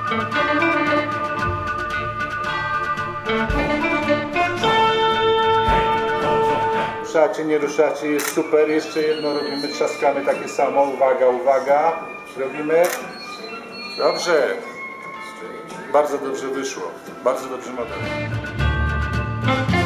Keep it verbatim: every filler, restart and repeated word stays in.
Ruszacie, nie ruszacie, jest super. Jeszcze jedno robimy, trzaskamy takie samo. Uwaga, uwaga. Robimy. Dobrze. Bardzo dobrze wyszło. Bardzo dobrze model.